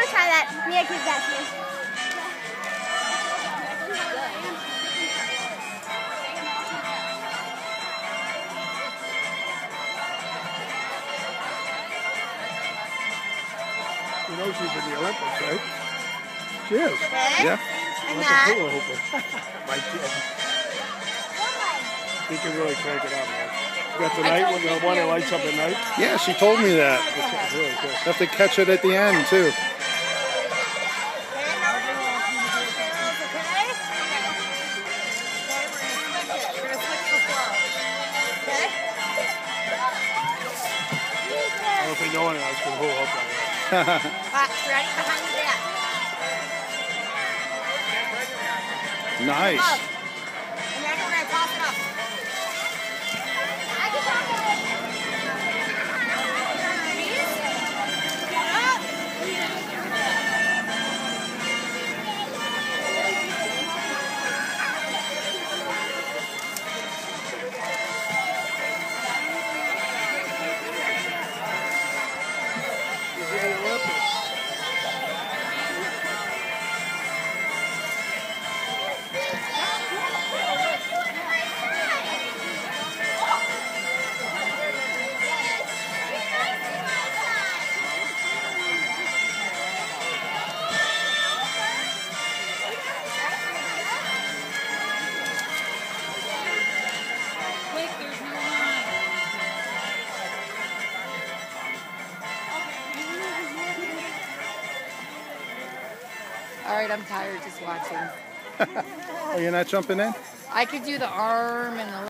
to try that. Mia keeps that too. You know she's in the Olympics, right? She is. Okay. Yeah. And Olympic that. hula hooper. My kid. He can really crank it up, man. You got the night when the one that lights up at night? Yeah, she told me that. It's really cool. Have to catch it at the end, too. I don't think no one else can hula hoop like that. Ready? Behind your back. Nice. And then we're going to toss it up. I can toss it. All right, I'm tired just watching. Oh, you're not jumping in? I could do the arm and the